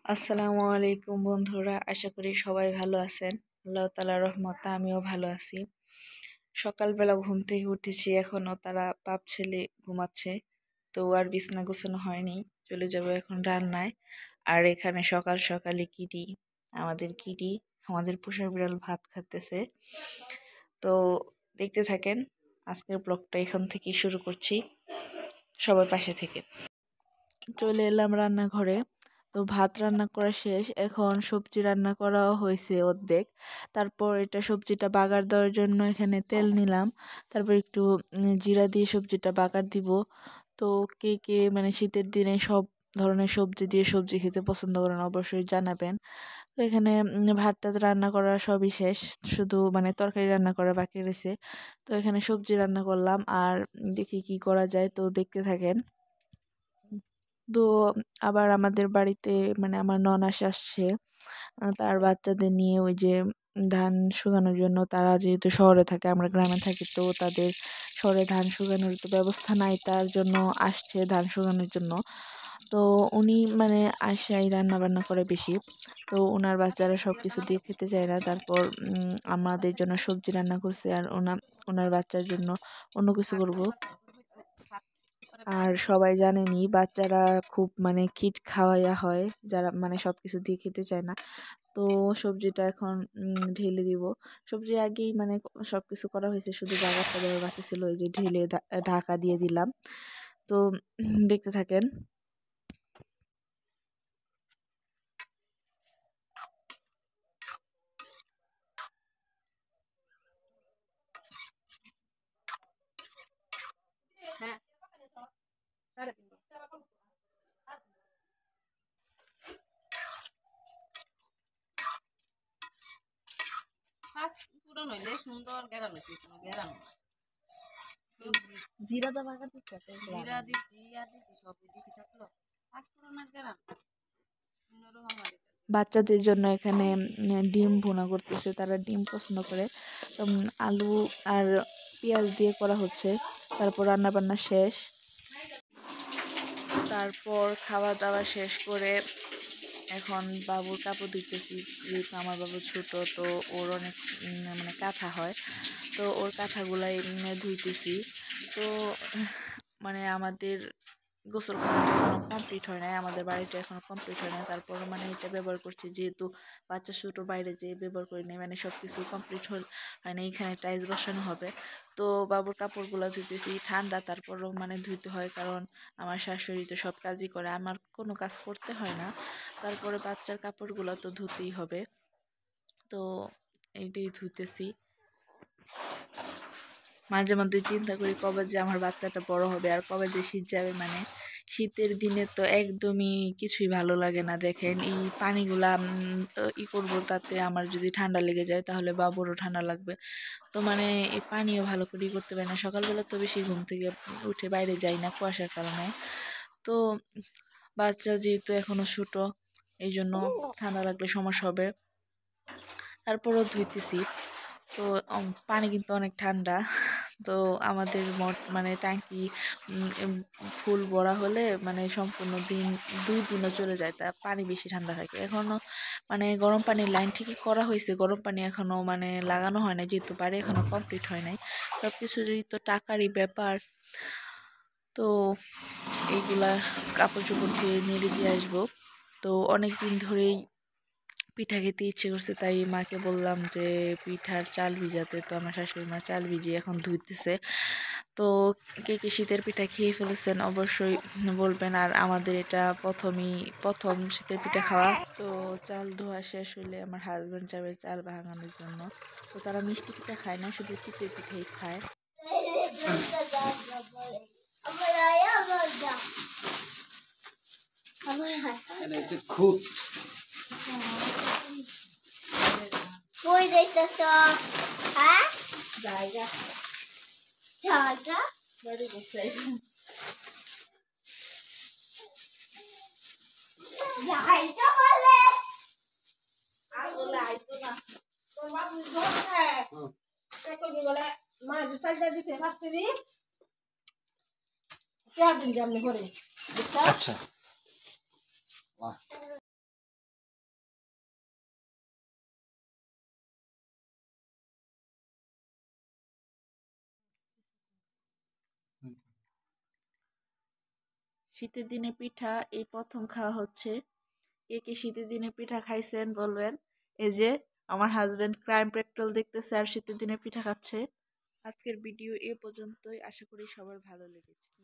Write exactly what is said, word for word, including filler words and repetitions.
আসসালামু আলাইকুম বন্ধুরা, আশা করি সবাই ভালো আছেন। আল্লাহ তাআলার রহমতে আমিও ভালো আছি। সকালবেলা ঘুম থেকে উঠেছি, এখনো তারা বাপ ছেলে ঘুমাচ্ছে, তো আর বিছানা গোছানো হয়নি। চলে যাব এখন রান্নায়। আর এখানে সকাল সকালে কিটি, আমাদের কিটি আমাদের পোষা বিড়াল ভাত খাচ্ছে। তো দেখতে থাকেন, আজকের ব্লগটা এখান থেকে শুরু করছি, সবার পাশে থেকে। চলে এলাম রান্নাঘরে। তো ভাত রান্না করা শেষ, এখন সবজি রান্না করা হয়েছে অর্ধেক। তারপর এটা সবজিটা বাগার দেওয়ার জন্য এখানে তেল নিলাম, তারপর একটু জিরা দিয়ে সবজিটা বাগার দিব। তো কে কে মানে শীতের দিনে সব ধরনের সবজি দিয়ে সবজি খেতে পছন্দ করেন অবশ্যই জানাবেন। তো এখানে ভাতটা রান্না করা সবই শেষ, শুধু মানে তরকারি রান্না করা বাকি রয়েছে। তো এখানে সবজি রান্না করলাম, আর দেখি কি করা যায়, তো দেখতে থাকেন। তো আবার আমাদের বাড়িতে মানে আমার ননাস আসছে, তার বাচ্চাদের নিয়ে ওই যে ধান শুকানোর জন্য। তারা যেহেতু শহরে থাকে, আমরা গ্রামে থাকি, তো তাদের শহরে ধান শুকানোর তো ব্যবস্থা নাই, তার জন্য আসছে ধান শুকানোর জন্য। তো উনি মানে আসাই রান্না বান্না করে বেশি, তো ওনার বাচ্চারা সব কিছু দিয়ে খেতে চায় না। তারপর আমাদের জন্য সবজি রান্না করছে, আর ওনা ওনার বাচ্চার জন্য অন্য কিছু করব। আর সবাই জানেনই বাচ্চারা খুব মানে কিট খাওয়াইয়া হয়, যারা মানে সব কিছু দিয়ে খেতে চায় না। তো সবজিটা এখন ঢেলে দিব। সবজি আগেই মানে সব কিছু করা হয়েছে, শুধু বাগারটা দেওয়ার বাকি ছিল, এই যে ঢেলে ঢাকা দিয়ে দিলাম। তো দেখতে থাকেন। হ্যাঁ, জিরা দা বাগা দিচ্ছে, জিরা দিছি আর দিছি সব দিছি, থাকলো পাঁচ ফোড়নের গেরাম। বাচ্চাদের জন্য এখানে ডিম ভুনা করতেছে, তারা ডিম পছন্দ করে। আলু আর পেঁয়াজ দিয়ে করা হচ্ছে। তারপর রান্না বান্না শেষ। তারপর খাওয়া দাওয়া শেষ করে এখন বাবুর কাপড় ধুইতেছি, যেহেতু আমার বাবু ছোট, তো ওর অনেক মানে কাঁথা হয়, তো ওর কাঁথাগুলাই ধুইতেছি। তো মানে আমাদের গোসল করাটা এখনো কমপ্লিট হয় নাই, আমাদের বাড়িটা এখনো কমপ্লিট হয় নাই। তারপর মানে এটা ব্যবহার করছি, যেহেতু বাচ্চা ছোটো, বাইরে যেয়ে ব্যবহার করি নাই, মানে সব কিছু কমপ্লিট হয় না, এখানে টাইলস বসানো হবে। তো বাবুর কাপড়গুলো ধুইতেছি, ঠান্ডা তারপরও মানে ধুইতে হয়, কারণ আমার শাশুড়ি তো সব কাজই করে, আমার কোনো কাজ করতে হয় না। তারপরে বাচ্চার কাপড়গুলো তো ধুতেই হবে, তো এইটাই ধুইতেছি। মাঝে মধ্যে চিন্তা করি কবে যে আমার বাচ্চাটা বড় হবে, আর কবে যে শীত যাবে। মানে শীতের দিনে তো একদমই কিছুই ভালো লাগে না। দেখেন এই পানিগুলা ই করবো, তাতে আমার যদি ঠান্ডা লেগে যায় তাহলে বাবুরও ঠান্ডা লাগবে। তো মানে এই পানিও ভালো করে ই করতে পারি না। সকালবেলা তো বেশি ঘুম থেকে উঠে বাইরে যাই না কুয়াশার কারণে। তো বাচ্চা যেহেতু এখনো ছোট, এই জন্য ঠান্ডা লাগলে সমস্যা হবে। তারপরও ধুইতেছি। তো পানি কিন্তু অনেক ঠান্ডা। তো আমাদের মোট মানে ট্যাঙ্কি ফুল ভরা হলে মানে সম্পূর্ণ দিন দুই দিনও চলে যায়, তা পানি বেশি ঠান্ডা থাকে। এখনও মানে গরম পানির লাইন ঠিকই করা হয়েছে, গরম পানি এখনও মানে লাগানো হয় না, যেহেতু বাড়ি এখনও কমপ্লিট হয় নাই। সব কিছুরই তো টাকারই ব্যাপার। তো এইগুলা কাপড় চোপড় ধুয়ে নেড়ে দিয়ে আসবো। তো অনেক দিন ধরেই পিঠা খেতে ইচ্ছে করছে, তাই মাকে বললাম যে পিঠার চাল ভিজাতে। তো আমার শাশুড়ি মা চাল ভিজিয়ে এখন ধুইতেছে। তো কে কে শীতের পিঠা খেয়ে ফেলেছেন অবশ্যই বলবেন। আর আমাদের এটা প্রথমই প্রথম শীতের পিঠা খাওয়া। তো চাল ধোয়া শেষ হলে আমার হাজব্যান্ড যাবে চাল ভাঙানোর জন্য। তো তারা মিষ্টি পিঠা খায় না, শুধু চিতই পিঠাই খায়। খুব কই যাইতেছ? হ্যাঁ, জায়গা জায়গা বাড়ি বসে জায়গা বলে আর বলে আইতো না। তোর বাবু ধরে কে কইবি বলে মা জুতাই দা দিতে পারতে দি কে দিন জামনে করে। আচ্ছা বাহ। শীতের দিনে পিঠা এই প্রথম খাওয়া হচ্ছে। কে কে শীতের দিনে পিঠা খাইছেন বলবেন। এই যে আমার হাজবেন্ড ক্রাইম পেট্রোল দেখতেছে আর শীতের দিনে পিঠা খাচ্ছে। আজকের ভিডিও এ পর্যন্তই, আশা করি সবার ভালো লেগেছে।